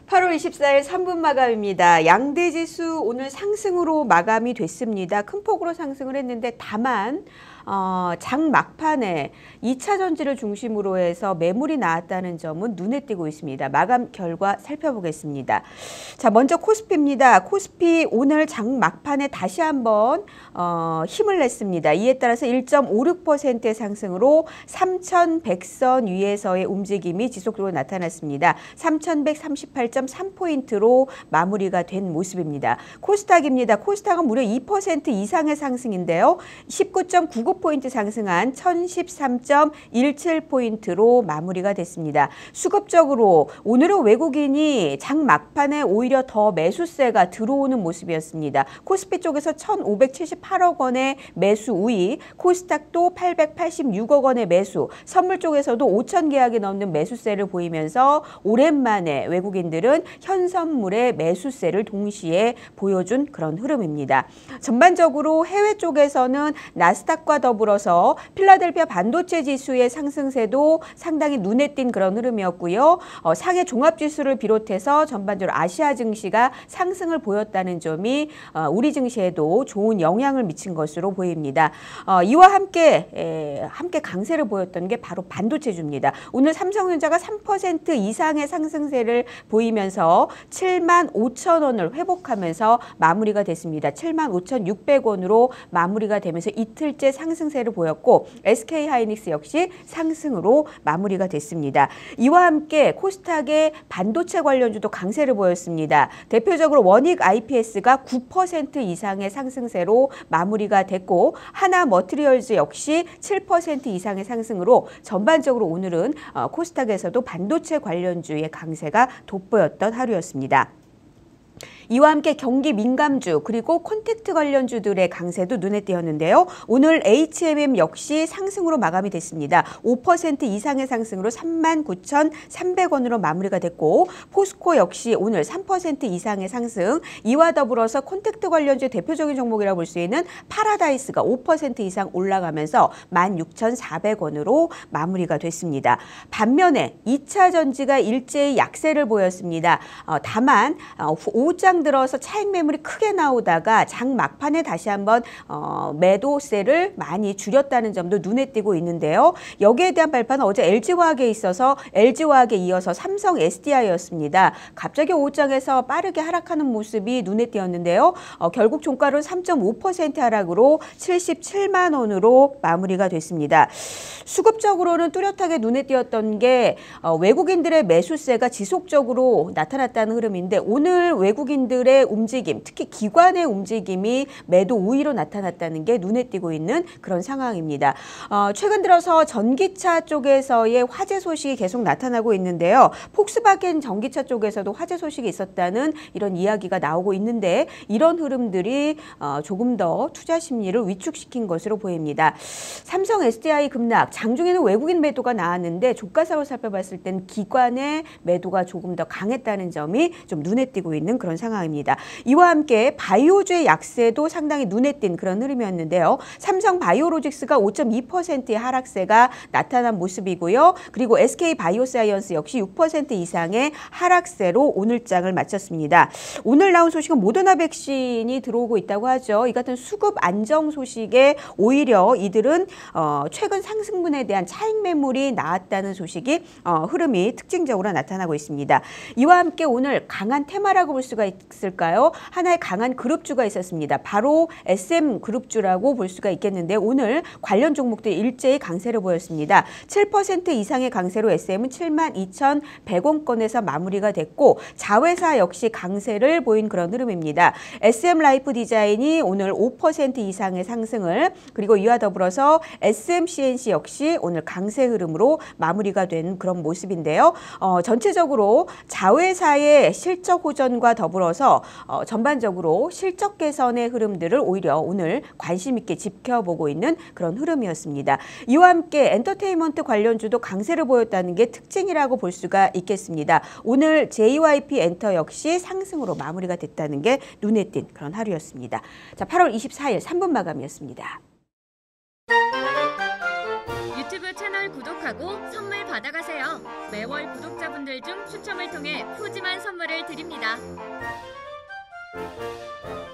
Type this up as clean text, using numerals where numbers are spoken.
8월 24일 3분 마감입니다. 양대지수 오늘 상승으로 마감이 됐습니다. 큰 폭으로 상승을 했는데 다만 장 막판에 2차 전지를 중심으로 해서 매물이 나왔다는 점은 눈에 띄고 있습니다. 마감 결과 살펴보겠습니다. 자, 먼저 코스피입니다. 코스피 오늘 장 막판에 다시 한번 힘을 냈습니다. 이에 따라서 1.56%의 상승으로 3,100선 위에서의 움직임이 지속적으로 나타났습니다. 3,138.3포인트로 마무리가 된 모습입니다. 코스닥입니다. 코스닥은 무려 2% 이상의 상승인데요. 19.99% 상승한 1013.17포인트로 마무리가 됐습니다. 수급적으로 오늘은 외국인이 장 막판에 오히려 더 매수세가 들어오는 모습이었습니다. 코스피 쪽에서 1,578억 원의 매수 우위, 코스닥도 886억 원의 매수, 선물 쪽에서도 5천 계약이 넘는 매수세를 보이면서 오랜만에 외국인들은 현선물의 매수세를 동시에 보여준 그런 흐름입니다. 전반적으로 해외 쪽에서는 나스닥과 더불어서 필라델피아 반도체 지수의 상승세도 상당히 눈에 띈 그런 흐름이었고요. 상해 종합지수를 비롯해서 전반적으로 아시아 증시가 상승을 보였다는 점이 우리 증시에도 좋은 영향을 미친 것으로 보입니다. 이와 함께 강세를 보였던 게 바로 반도체주입니다. 오늘 삼성전자가 3% 이상의 상승세를 보이면서 75,000원을 회복하면서 마무리가 됐습니다. 75,600원으로 마무리가 되면서 이틀째 상승세를 보였고 SK하이닉스 역시 상승으로 마무리가 됐습니다. 이와 함께 코스닥의 반도체 관련주도 강세를 보였습니다. 대표적으로 원익 IPS가 9% 이상의 상승세로 마무리가 됐고 하나 머티리얼즈 역시 7% 이상의 상승으로 전반적으로 오늘은 코스닥에서도 반도체 관련주의 강세가 돋보였던 하루였습니다. 이와 함께 경기 민감주 그리고 콘택트 관련주들의 강세도 눈에 띄었는데요. 오늘 HMM 역시 상승으로 마감이 됐습니다. 5% 이상의 상승으로 39,300원으로 마무리가 됐고 포스코 역시 오늘 3% 이상의 상승, 이와 더불어서 콘택트 관련주의 대표적인 종목이라고 볼 수 있는 파라다이스가 5% 이상 올라가면서 16,400원으로 마무리가 됐습니다. 반면에 2차 전지가 일제히 약세를 보였습니다. 다만 5장 들어서 차익 매물이 크게 나오다가 장 막판에 다시 한번 매도세를 많이 줄였다는 점도 눈에 띄고 있는데요. 여기에 대한 발판은 어제 LG화학에 있어서 LG화학에 이어서 삼성 SDI였습니다. 갑자기 5장에서 빠르게 하락하는 모습이 눈에 띄었는데요. 결국 종가는 3.5% 하락으로 77만 원으로 마무리가 됐습니다. 수급적으로는 뚜렷하게 눈에 띄었던 게 외국인들의 매수세가 지속적으로 나타났다는 흐름인데 오늘 외국인들의 움직임, 특히 기관의 움직임이 매도 우위로 나타났다는 게 눈에 띄고 있는 그런 상황입니다. 최근 들어서 전기차 쪽에서의 화재 소식이 계속 나타나고 있는데요. 폭스바겐 전기차 쪽에서도 화재 소식이 있었다는 이런 이야기가 나오고 있는데 이런 흐름들이 조금 더 투자 심리를 위축시킨 것으로 보입니다. 삼성 SDI 급락, 장중에는 외국인 매도가 나왔는데 주가상으로 살펴봤을 땐 기관의 매도가 조금 더 강했다는 점이 좀 눈에 띄고 있는 그런 상황입니다. 이와 함께 바이오주의 약세도 상당히 눈에 띈 그런 흐름이었는데요. 삼성 바이오로직스가 5.2%의 하락세가 나타난 모습이고요. 그리고 SK 바이오사이언스 역시 6% 이상의 하락세로 오늘 장을 마쳤습니다. 오늘 나온 소식은 모더나 백신이 들어오고 있다고 하죠. 이 같은 수급 안정 소식에 오히려 이들은 최근 상승분에 대한 차익 매물이 나왔다는 소식이 흐름이 특징적으로 나타나고 있습니다. 이와 함께 오늘 강한 테마라고 볼 수가 있을까요? 하나의 강한 그룹주가 있었습니다. 바로 SM그룹주라고 볼 수가 있겠는데 오늘 관련 종목들이 일제히 강세를 보였습니다. 7% 이상의 강세로 SM은 72,100원권에서 마무리가 됐고 자회사 역시 강세를 보인 그런 흐름입니다. SM라이프디자인이 오늘 5% 이상의 상승을, 그리고 이와 더불어서 SMCNC 역시 오늘 강세 흐름으로 마무리가 된 그런 모습인데요. 전체적으로 자회사의 실적 호전과 더불어서 전반적으로 실적 개선의 흐름들을 오히려 오늘 관심 있게 지켜보고 있는 그런 흐름이었습니다. 이와 함께 엔터테인먼트 관련주도 강세를 보였다는 게 특징이라고 볼 수가 있겠습니다. 오늘 JYP 엔터 역시 상승으로 마무리가 됐다는 게 눈에 띈 그런 하루였습니다. 자, 8월 24일 3분 마감이었습니다. 유튜브 채널 구독하기 사고 선물 받아가세요. 매월 구독자분들 중 추첨을 통해 푸짐한 선물을 드립니다.